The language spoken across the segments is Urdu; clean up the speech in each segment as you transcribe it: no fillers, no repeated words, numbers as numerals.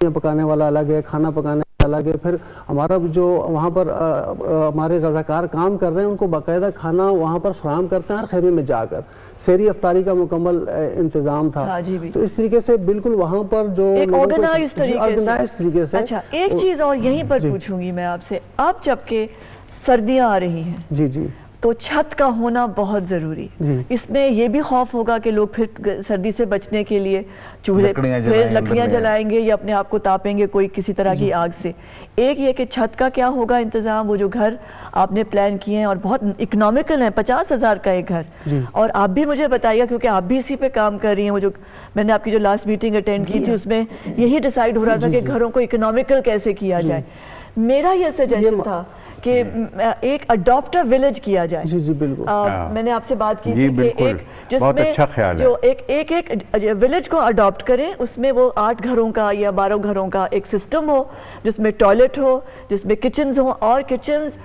پکانے والا الگ ہے, کھانا پکانے الگ ہے. پھر ہمارا جو وہاں پر ہمارے رضاکار کام کر رہے ہیں ان کو باقاعدہ کھانا وہاں پر فراہم کرتے ہیں ہر خیمے میں جا کر. سحری افطاری کا مکمل انتظام تھا. تو اس طریقے سے بالکل وہاں پر جو ایک آرگنائز طریقے سے. اچھا ایک چیز اور یہیں پر پوچھوں گی میں آپ سے, اب جبکہ سردیاں آ رہی ہیں جی جی تو چھت کا ہونا بہت ضروری. اس میں یہ بھی خوف ہوگا کہ لوگ پھر سردی سے بچنے کے لیے چولہے پھر لکڑیاں جلائیں گے یا اپنے آپ کو تاپیں گے کوئی کسی طرح کی آگ سے. ایک یہ کہ چھت کا کیا ہوگا انتظام, وہ جو گھر آپ نے پلان کیے ہیں اور بہت اکنامیکل ہیں, 50,000 کا ایک گھر, اور آپ بھی مجھے بتائیے کیونکہ آپ بھی اسی پہ کام کر رہی ہیں. وہ جو میں نے آپ کی جو لاسٹ میٹنگ اٹینڈ کی تھی اس میں یہی ڈیسائیڈ ہو رہا تھا کہ گھروں کو اکنامیکل کیسے کیا جائے. میرا یہ سجیشن تھا کہ ایک اڈاپٹر ولیج کیا جائے. جی جی بالکل, میں نے آپ سے بات کی تھی کہ ایک جس میں جو ایک ولیج کو اڈاپٹ کریں, اس میں وہ 8 گھروں کا یا 12 گھروں کا ایک سسٹم ہو جس میں ٹوائلٹ ہو, جس میں کچنز ہوں, اور کچنز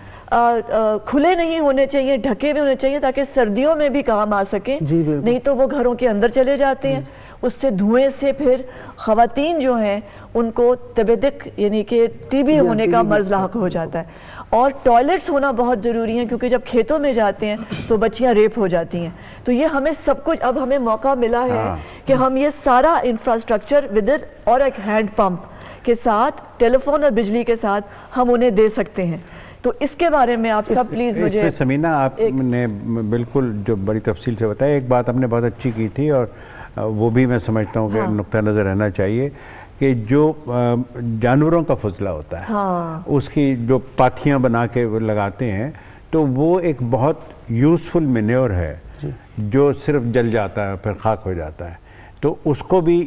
کھلے نہیں ہونے چاہیے, ڈھکے ہوئے ہونے چاہیے تاکہ سردیوں میں بھی کام آ سکیں. نہیں تو وہ گھروں کے اندر چلے جاتے ہیں, اس سے دھوئیں سے پھر خواتین جو ہیں ان کو تبدک یعنی کہ ٹی بی ہونے کا مرض لاحق ہو جاتا ہے. اور ٹوائلٹس ہونا بہت ضروری ہیں کیونکہ جب کھیتوں میں جاتے ہیں تو بچیاں ریپ ہو جاتی ہیں. تو یہ ہمیں سب کچھ اب ہمیں موقع ملا ہے کہ ہم یہ سارا انفراسٹرکچر ودن اور ایک ہینڈ پمپ کے ساتھ, ٹیلی فون اور بجلی کے ساتھ ہم انہیں دے سکتے ہیں. تو اس کے بارے میں آپ سب پلیز مجھے. سمینہ آپ نے بالکل جو بڑی تفصیل سے بتایا, ایک بات آپ نے بہت اچھی کی تھی اور وہ بھی میں سمجھتا ہوں کہ نقطہ نظر رہنا چاہیے کہ جو جانوروں کا فضلہ ہوتا ہے اس کی جو پاتھیاں بنا کے لگاتے ہیں تو وہ ایک بہت یوزفل مینیور ہے جو صرف جل جاتا ہے پھر خاک ہو جاتا ہے. تو اس کو بھی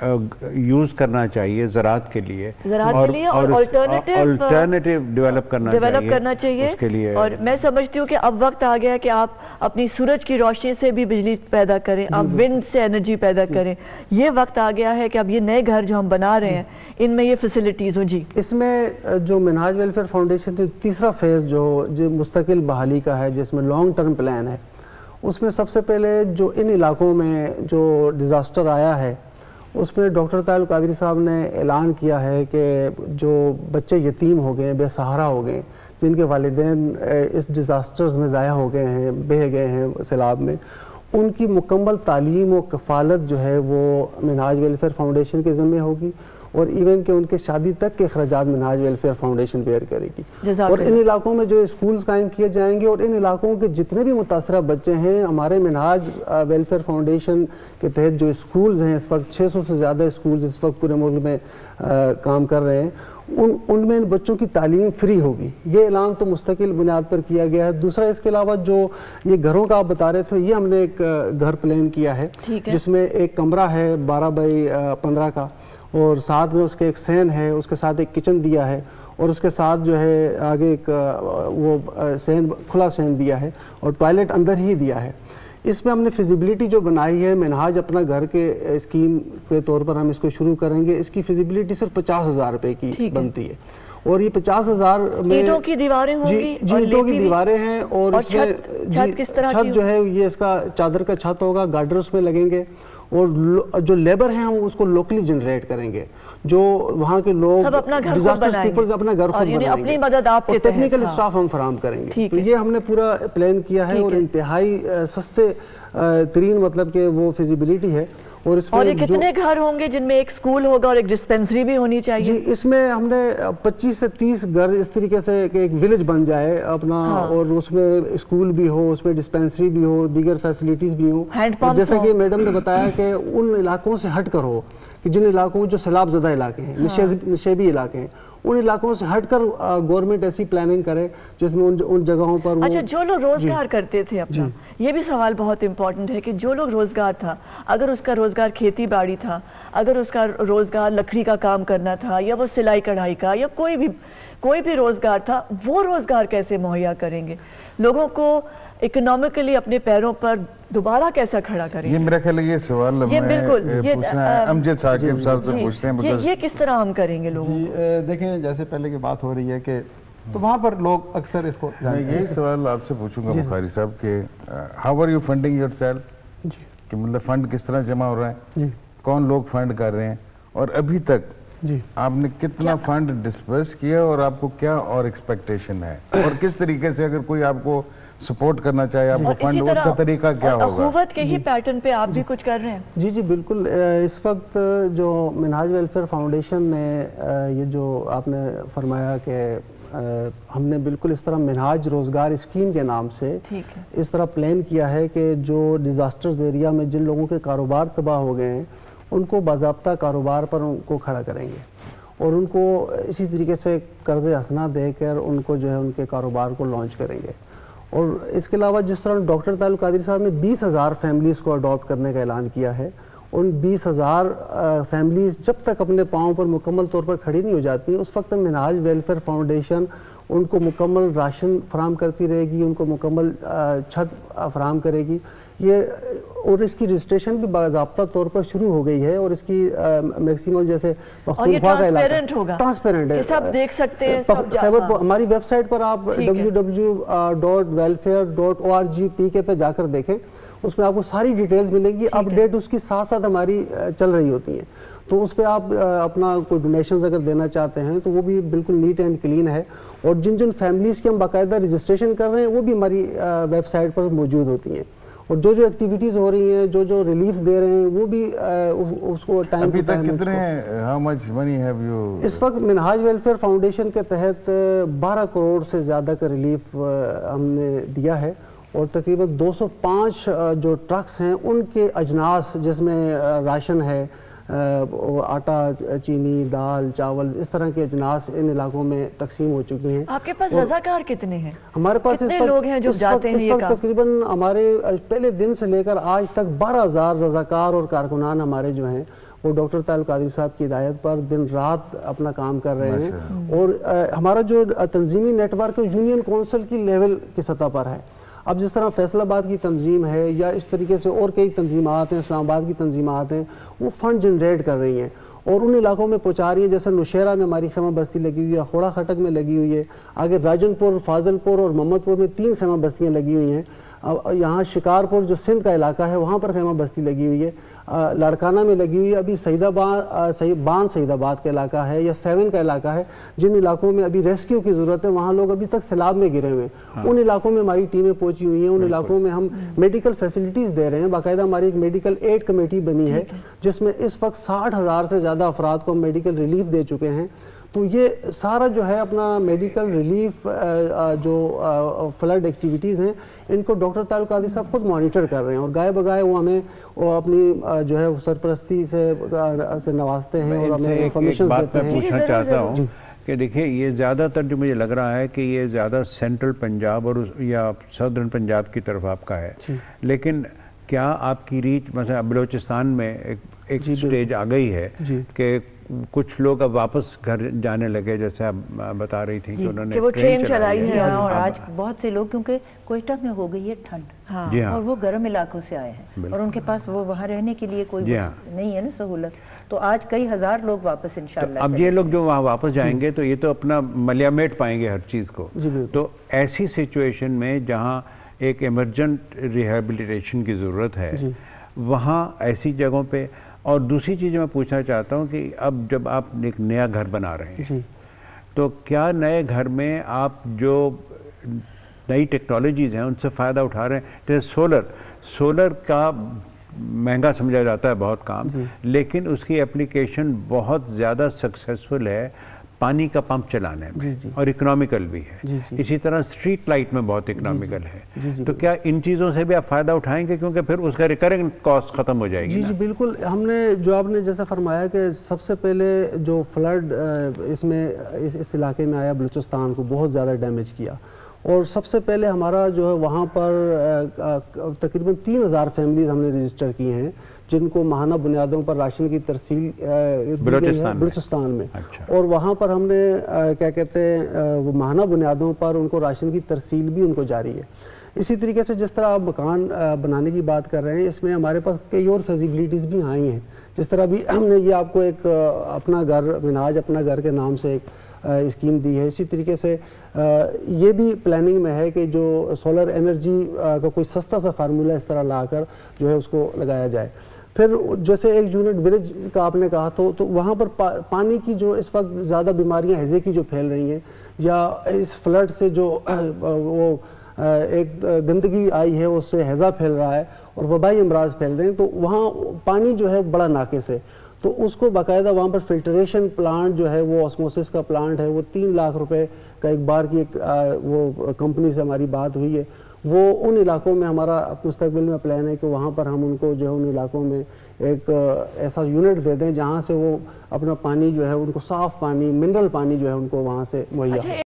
یوز کرنا چاہیے زراعت کے لیے, اور الٹرنیٹیو ڈیولپ کرنا چاہیے اس کے لیے. اور میں سمجھتی ہوں کہ اب وقت آ گیا کہ آپ اپنی سورج کی روشنی سے بھی بجلی پیدا کریں, آپ ونڈ سے انرجی پیدا کریں. یہ وقت آ گیا ہے کہ اب یہ نئے گھر جو ہم بنا رہے ہیں ان میں یہ فیسلٹیز ہوں. جی اس میں جو منہاج ویلفیئر فاؤنڈیشن جو تیسرا فیز جو مستقل بحالی کا ہے جس میں لانگ ٹرم پلان ہے, اس میں سب سے پہلے جو ان علاقوں میں جو ڈیزاسٹر آیا ہے اس میں ڈاکٹر طاہر القادری صاحب نے اعلان کیا ہے کہ جو بچے یتیم ہو گئے, بے سہارا ہو گئے, جن کے والدین اس ڈیزاسٹرز میں ضائع ہو گئے ہیں, بہہ گئے ہیں سیلاب میں, ان کی مکمل تعلیم و کفالت جو ہے وہ منہاج ویلفیئر فاؤنڈیشن کے ذمہ ہوگی, اور ایون کہ ان کے شادی تک کے اخراجات منہاج ویلفیئر فاؤنڈیشن بیئر کرے گی. اور ان علاقوں میں جو اسکولز قائم کیے جائیں گے اور ان علاقوں کے جتنے بھی متاثرہ بچے ہیں, ہمارے منہاج ویلفیئر فاؤنڈیشن کے تحت جو اسکولز ہیں اس وقت 600 سے زیادہ اسکولز اس وقت پورے ملک میں کام کر رہے ہیں, ان میں بچوں کی تعلیم فری ہوگی. یہ اعلان تو مستقل بنیاد پر کیا گیا ہے. دوسرا اس کے علاوہ جو یہ گھروں کا آپ بتا رہے تھے, یہ ہم نے ایک گھر پلان کیا ہے جس میں ایک کمرہ ہے 12x15 کا, اور ساتھ میں اس کے ایک سین ہے, اس کے ساتھ ایک کچن دیا ہے, اور اس کے ساتھ جو ہے آگے ایک وہ سین کھلا سین دیا ہے, اور ٹوائلٹ اندر ہی دیا ہے. اس میں ہم نے فیزیبلٹی جو بنائی ہے, منہاج اپنا گھر کے اسکیم کے طور پر ہم اس کو شروع کریں گے, اس کی فیزیبلٹی صرف 50,000 روپے کی بنتی ہے, اور یہ 50,000 میں اینٹوں کی دیواریں ہوں گی, اینٹوں کی دیواریں ہیں, اور اس میں چھت جو ہے یہ اس کا چادر کا چھت ہوگا, گارڈر اس میں لگیں گے, اور جو لیبر ہیں ہم اس کو لوکلی جنریٹ کریں گے, جو وہاں کے لوگ ڈیزاسٹر پیپلز اپنا گھر خود بنائیں گے, اور ٹیکنیکل اسٹاف ہم فراہم کریں گے. تو یہ ہم نے پورا پلان کیا ہے, اور انتہائی سستے ترین مطلب کہ وہ فیزیبلٹی ہے. اور یہ کتنے گھر ہوں گے جن میں ایک سکول ہوگا اور ایک ڈسپینسری بھی ہونی چاہیے؟ جی اس میں ہم نے 25 سے 30 گھر اس طریقے سے کہ ایک ولیج بن جائے اپنا, اور اس میں اسکول بھی ہو, اس میں ڈسپینسری بھی ہو, دیگر فیسلٹیز بھی ہوں. جیسا کہ میڈم نے بتایا کہ ان علاقوں سے ہٹ کر ہو, کہ جن علاقوں میں جو سیلاب زدہ علاقے ہیں, نشیبی علاقے ہیں, ان علاقوں سے ہٹ کر گورنمنٹ ایسی پلاننگ کرے جس میں ان جگہوں پر. اچھا جو لوگ روزگار کرتے تھے اپنا, یہ بھی سوال بہت امپورٹنٹ ہے کہ جو لوگ روزگار تھا, اگر اس کا روزگار کھیتی باڑی تھا, اگر اس کا روزگار لکڑی کا کام کرنا تھا, یا وہ سلائی کڑھائی کا, یا کوئی بھی روزگار تھا, وہ روزگار کیسے مہیا کریں گے؟ لوگوں کو اکنامکلی اپنے پیروں پر دوبارہ کیسا کھڑا کریں گے؟ یہ میرا خیال ہے یہ سوال امجد ثاقب صاحب سے پوچھتے ہیں, یہ کس طرح ہم کریں گے لوگوں کو؟ دیکھیں جیسے پہلے کی بات ہو رہی ہے کہ تو وہاں پر لوگ اکثر اس کو, میں یہی سوال آپ سے پوچھوں گا بخاری صاحب کہ how are you funding yourself, کہ مطلب فنڈ کس طرح جمع ہو رہا ہے, کون لوگ فنڈ کر رہے ہیں, اور ابھی تک جی آپ نے کتنا فنڈ ڈسپرس کیا اور آپ کو کیا اور ایکسپیکٹیشن ہے اور کس طریقے سے اگر کوئی آپ کو سپورٹ کرنا چاہے آپ کو فنڈ اس کا طریقہ کیا ہوگا؟ اخوت کے ہی پیٹرن پہ آپ بھی کچھ کر رہے ہیں؟ جی جی بالکل. اس وقت جو منہاج ویلفیئر فاؤنڈیشن نے یہ جو آپ نے فرمایا کہ ہم نے بالکل اس طرح منہاج روزگار اسکیم کے نام سے اس طرح پلان کیا ہے کہ جو ڈیزاسٹرز ایریا میں جن لوگوں کے کاروبار تباہ ہو گئے ہیں ان کو باضابطہ کاروبار پر ان کو کھڑا کریں گے اور ان کو اسی طریقے سے قرض حسنہ دے کر ان کو جو ہے ان کے کاروبار کو لانچ کریں گے. اور اس کے علاوہ جس طرح ڈاکٹر طاہر القادری صاحب نے 20,000 فیملیز کو اڈاپٹ کرنے کا اعلان کیا ہے، ان 20,000 فیملیز جب تک اپنے پاؤں پر مکمل طور پر کھڑی نہیں ہو جاتی ہیں اس وقت منہاج ویلفیئر فاؤنڈیشن ان کو مکمل راشن فراہم کرتی رہے گی، ان کو مکمل چھت فراہم کرے گی. یہ اور اس کی رجسٹریشن بھی باضابطہ طور پر شروع ہو گئی ہے اور اس کی میکسیمم جیسے ٹرانسپیرنٹ ہے، سب دیکھ سکتے ہیں. ہماری ویب سائٹ پر آپ www.welfare.org پہ جا کر دیکھیں، اس میں آپ کو ساری ڈیٹیلز ملیں گی. اپ ڈیٹ اس کی ساتھ ساتھ ہماری چل رہی ہوتی ہیں، تو اس پہ آپ اپنا کوئی ڈونیشنز اگر دینا چاہتے ہیں تو وہ بھی بالکل نیٹ اینڈ کلین ہے. اور جن جن فیملیز کی ہم باقاعدہ رجسٹریشن کر رہے ہیں وہ بھی ہماری ویب سائٹ پر موجود ہوتی ہیں. اور جو ایکٹیویٹیز ہو رہی ہیں، جو ریلیف دے رہے ہیں وہ بھی اس کو ٹائم ابھی تک کتنے how much money have you اس وقت منہاج ویلفیئر فاؤنڈیشن کے تحت 12 کروڑ سے زیادہ کا ریلیف ہم نے دیا ہے اور تقریباً 205 جو ٹرکس ہیں ان کے اجناس جس میں راشن ہے، آٹا، چینی، دال، چاول، اس طرح کے اجناس ان علاقوں میں تقسیم ہو چکی ہیں. آپ کے پاس رضاکار کتنے ہیں؟ ہمارے پاس کتنے لوگ ہیں جو جاتے ہیں؟ اس وقت تقریباً ہمارے پہلے دن سے لے کر آج تک 12,000 رضاکار اور کارکنان ہمارے جو ہیں وہ ڈاکٹر طاہر القادری صاحب کی ہدایت پر دن رات اپنا کام کر رہے ہیں. اور ہمارا جو تنظیمی نیٹ ورک یونین کونسل کی لیول کی سطح پر ہے. اب جس طرح فیصل آباد کی تنظیم ہے یا اس طریقے سے اور کئی تنظیمات ہیں، اسلام آباد کی تنظیمات ہیں، وہ فنڈ جنریٹ کر رہی ہیں اور ان علاقوں میں پہنچا رہی ہیں. جیسے نوشیرہ میں ہماری خیمہ بستی لگی ہوئی ہے، خوڑا خٹک میں لگی ہوئی ہے، آگے راجن پور، فاضل پور اور محمد پور میں 3 خیمہ بستیاں لگی ہوئی ہیں. یہاں شکارپور جو سندھ کا علاقہ ہے وہاں پر خیمہ بستی لگی ہوئی ہے، لاڑکانہ میں لگی ہوئی ہے. ابھی سعید آباد کا علاقہ ہے یا 7 کا علاقہ ہے جن علاقوں میں ابھی ریسکیو کی ضرورت ہے، وہاں لوگ ابھی تک سیلاب میں گرے ہوئے ہیں. ان علاقوں میں ہماری ٹیمیں پہنچی ہوئی ہیں، ان علاقوں میں ہم میڈیکل فیسلٹیز دے رہے ہیں. باقاعدہ ہماری ایک میڈیکل ایڈ کمیٹی بنی ہے جس میں اس وقت 60,000 سے زیادہ افراد کو ہم میڈیکل ریلیف دے چکے ہیں. تو یہ سارا جو ہے اپنا میڈیکل ریلیف جو فلڈ ایکٹیویٹیز ہیں ان کو ڈاکٹر طاہر القادری صاحب خود مانیٹر کر رہے ہیں اور گائے بگائے وہ ہمیں اپنی جو ہے سرپرستی سے نوازتے ہیں اور ہمیں انفارمیشن دیتے ہیں. پوچھنا چاہتا ہوں کہ دیکھیں یہ زیادہ تر جو مجھے لگ رہا ہے کہ یہ زیادہ سینٹرل پنجاب اور یا سدرن پنجاب کی طرف آپ کا ہے، لیکن کیا آپ کی ریچ مثلا بلوچستان میں ایک سٹیج آ گئی ہے کہ کچھ لوگ اب واپس گھر جانے لگے، جیسے آپ بتا رہی تھیں کہ انہوں نے ٹرین چلائی ہے اور آج بہت سے لوگ کیونکہ کوئٹہ میں ہو گئی ہے ٹھنڈ اور وہ گرم علاقوں سے آئے ہیں اور ان کے پاس وہ وہاں رہنے کے لیے کوئی نہیں ہے نا سہولت، تو آج کئی ہزار لوگ واپس انشاءاللہ اب یہ لوگ جو وہاں واپس جائیں گے تو یہ تو اپنا ملیامیٹ پائیں گے ہر چیز کو. تو ایسی سچویشن میں جہاں ایک ایمرجنٹ ریہیبلیٹیشن کی ضرورت ہے وہاں ایسی جگہوں پہ. اور دوسری چیز میں پوچھنا چاہتا ہوں کہ اب جب آپ ایک نیا گھر بنا رہے ہیں تو کیا نئے گھر میں آپ جو نئی ٹیکنالوجیز ہیں ان سے فائدہ اٹھا رہے ہیں؟ جیسے سولر کا مہنگا سمجھا جاتا ہے بہت کام، لیکن اس کی اپلیکیشن بہت زیادہ سکسیسفل ہے پانی کا پمپ چلانے میں اور اکنامیکل بھی ہے. اسی طرح اسٹریٹ لائٹ میں بہت اکنامیکل ہے. تو کیا ان چیزوں سے بھی آپ فائدہ اٹھائیں گے کیونکہ پھر اس کا ریکرنگ کاسٹ ختم ہو جائے گی؟ جی بالکل. ہم نے جو آپ نے جیسا فرمایا کہ سب سے پہلے جو فلڈ اس علاقے میں آیا بلوچستان کو بہت زیادہ ڈیمیج کیا اور سب سے پہلے ہمارا جو ہے وہاں پر تقریباً 3,000 فیملیز ہم نے رجسٹر کی ہیں جن کو ماہانہ بنیادوں پر راشن کی ترسیل بلوچستان میں. اور وہاں پر ہم نے کیا کہتے ہیں وہ ماہانہ بنیادوں پر ان کو راشن کی ترسیل بھی ان کو جاری ہے. اسی طریقے سے جس طرح آپ مکان بنانے کی بات کر رہے ہیں اس میں ہمارے پاس کئی اور فیزیبلٹیز بھی آئی ہیں. جس طرح بھی ہم نے یہ آپ کو ایک اپنا گھر منہاج اپنا گھر کے نام سے ایک اسکیم دی ہے. اسی طریقے سے یہ بھی پلاننگ میں ہے کہ جو سولر انرجی کا کوئی سستا سا فارمولہ اس طرح لا کر جو ہے اس کو لگایا جائے. پھر جیسے ایک یونٹ ولیج کا آپ نے کہا تو وہاں پر پانی کی جو اس وقت زیادہ بیماریاں ہیضے کی جو پھیل رہی ہیں یا اس فلڈ سے جو وہ ایک گندگی آئی ہے اس سے ہیضہ پھیل رہا ہے اور وبائی امراض پھیل رہے ہیں، تو وہاں پانی جو ہے بڑا ناقص ہے. تو اس کو باقاعدہ وہاں پر فلٹریشن پلانٹ جو ہے وہ آسموسس کا پلانٹ ہے، وہ 3 لاکھ روپے کا ایک بار کی ایک وہ کمپنی سے ہماری بات ہوئی ہے. وہ ان علاقوں میں ہمارا مستقبل میں پلان ہے کہ وہاں پر ہم ان کو جو ہے ان علاقوں میں ایک ایسا یونٹ دے دیں جہاں سے وہ اپنا پانی جو ہے ان کو صاف پانی، منرل پانی جو ہے ان کو وہاں سے مہیا